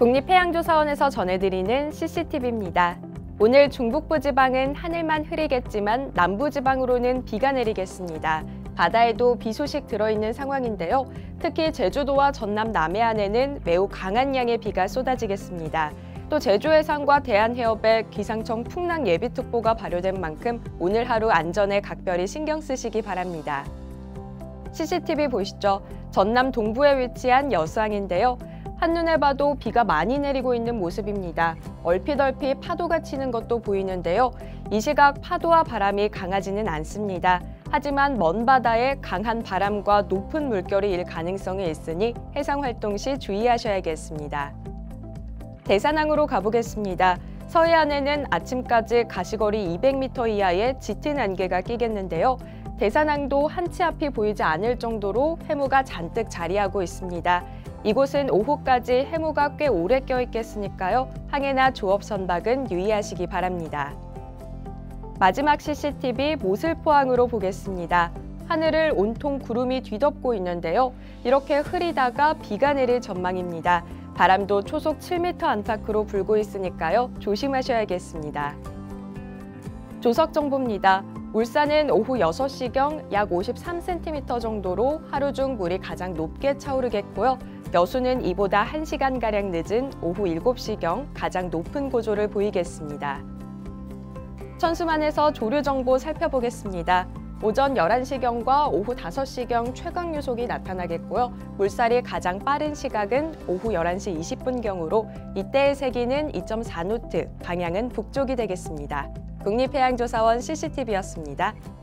국립해양조사원에서 전해드리는 CCTV입니다. 오늘 중북부 지방은 하늘만 흐리겠지만 남부 지방으로는 비가 내리겠습니다. 바다에도 비 소식 들어있는 상황인데요. 특히 제주도와 전남 남해안에는 매우 강한 양의 비가 쏟아지겠습니다. 또 제주 해상과 대한해협에 기상청 풍랑 예비특보가 발효된 만큼 오늘 하루 안전에 각별히 신경 쓰시기 바랍니다. CCTV 보시죠. 전남 동부에 위치한 여수항인데요. 한눈에 봐도 비가 많이 내리고 있는 모습입니다. 얼핏 파도가 치는 것도 보이는데요. 이 시각 파도와 바람이 강하지는 않습니다. 하지만 먼 바다에 강한 바람과 높은 물결이 일 가능성이 있으니 해상 활동 시 주의하셔야겠습니다. 대산항으로 가보겠습니다. 서해안에는 아침까지 가시거리 200m 이하의 짙은 안개가 끼겠는데요. 대산항도 한 치 앞이 보이지 않을 정도로 해무가 잔뜩 자리하고 있습니다. 이곳은 오후까지 해무가 꽤 오래 껴있겠으니까요. 항해나 조업 선박은 유의하시기 바랍니다. 마지막 CCTV 모슬포항으로 보겠습니다. 하늘을 온통 구름이 뒤덮고 있는데요. 이렇게 흐리다가 비가 내릴 전망입니다. 바람도 초속 7m 안팎으로 불고 있으니까요. 조심하셔야겠습니다. 조석 정보입니다. 울산은 오후 6시경 약 53cm 정도로 하루 중 물이 가장 높게 차오르겠고요. 여수는 이보다 1시간가량 늦은 오후 7시경 가장 높은 고조를 보이겠습니다. 천수만에서 조류 정보 살펴보겠습니다. 오전 11시경과 오후 5시경 최강 유속이 나타나겠고요. 물살이 가장 빠른 시각은 오후 11시 20분경으로 이때의 세기는 2.4노트, 방향은 북쪽이 되겠습니다. 국립해양조사원 CCTV였습니다.